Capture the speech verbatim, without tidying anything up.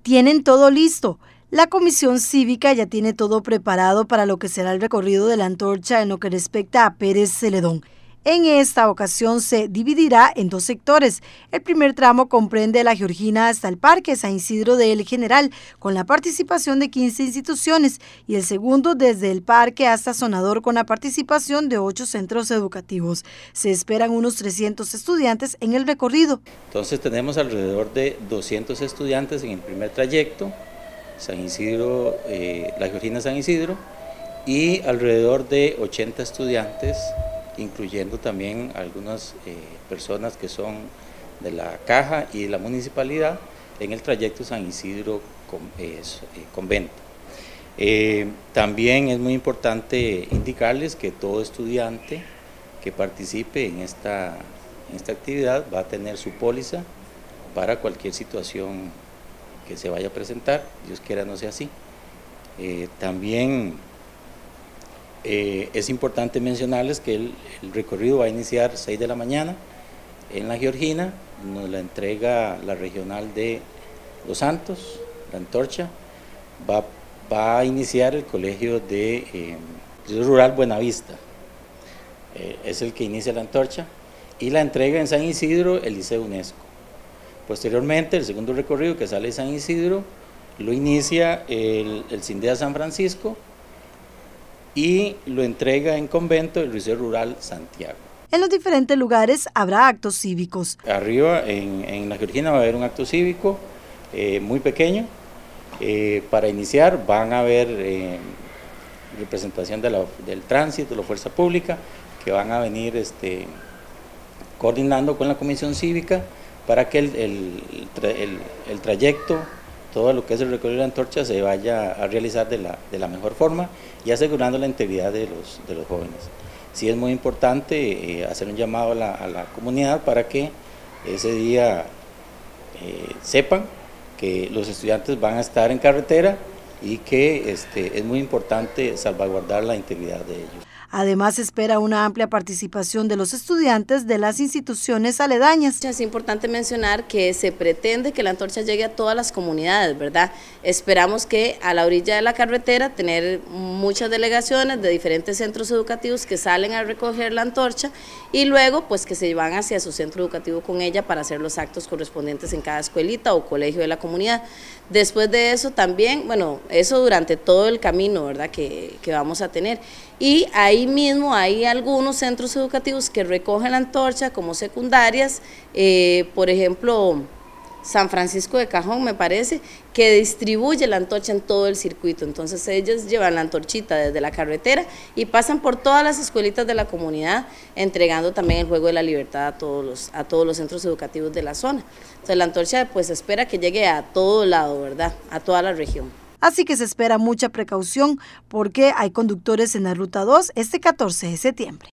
Tienen todo listo. La Comisión Cívica ya tiene todo preparado para lo que será el recorrido de la antorcha en lo que respecta a Pérez Celedón. En esta ocasión se dividirá en dos sectores. El primer tramo comprende la Georgina hasta el Parque San Isidro de El General, con la participación de quince instituciones, y el segundo desde el Parque hasta Sonador, con la participación de ocho centros educativos. Se esperan unos trescientos estudiantes en el recorrido. Entonces tenemos alrededor de doscientos estudiantes en el primer trayecto, San Isidro, eh, la Georgina San Isidro, y alrededor de ochenta estudiantes, incluyendo también algunas eh, personas que son de la Caja y de la Municipalidad en el trayecto San Isidro con, eh, Convento. Eh, también es muy importante indicarles que todo estudiante que participe en esta, en esta actividad va a tener su póliza para cualquier situación que se vaya a presentar, Dios quiera no sea así. Eh, también Eh, es importante mencionarles que el, el recorrido va a iniciar a las seis de la mañana en la Georgina, nos la entrega la regional de Los Santos, la antorcha, va, va a iniciar el colegio de eh, Rural Buenavista, eh, es el que inicia la antorcha, y la entrega en San Isidro el Liceo UNESCO. Posteriormente, el segundo recorrido que sale de San Isidro lo inicia el, el CINDEA San Francisco, y lo entrega en Convento el Liceo Rural Santiago. En los diferentes lugares habrá actos cívicos. Arriba, en, en la Georgina, va a haber un acto cívico eh, muy pequeño. Eh, para iniciar van a haber eh, representación de la, del tránsito, de la fuerza pública, que van a venir este, coordinando con la Comisión Cívica para que el, el, el, el trayecto, todo lo que es el recorrido de la antorcha, se vaya a realizar de la, de la mejor forma y asegurando la integridad de los, de los jóvenes. Sí es muy importante eh, hacer un llamado a la, a la comunidad para que ese día eh, sepan que los estudiantes van a estar en carretera y que este, es muy importante salvaguardar la integridad de ellos. Además, se espera una amplia participación de los estudiantes de las instituciones aledañas. Es importante mencionar que se pretende que la antorcha llegue a todas las comunidades, ¿verdad? Esperamos que a la orilla de la carretera tener muchas delegaciones de diferentes centros educativos que salen a recoger la antorcha y luego pues que se van hacia su centro educativo con ella para hacer los actos correspondientes en cada escuelita o colegio de la comunidad. Después de eso también, bueno, eso durante todo el camino, ¿verdad? Que, que vamos a tener. Y ahí mismo hay algunos centros educativos que recogen la antorcha como secundarias, eh, por ejemplo, San Francisco de Cajón me parece, que distribuye la antorcha en todo el circuito. Entonces ellos llevan la antorchita desde la carretera y pasan por todas las escuelitas de la comunidad, entregando también el juego de la libertad a todos los, a todos los centros educativos de la zona. Entonces la antorcha pues espera que llegue a todo lado, ¿verdad? A toda la región. Así que se espera mucha precaución porque hay conductores en la Ruta dos este catorce de septiembre.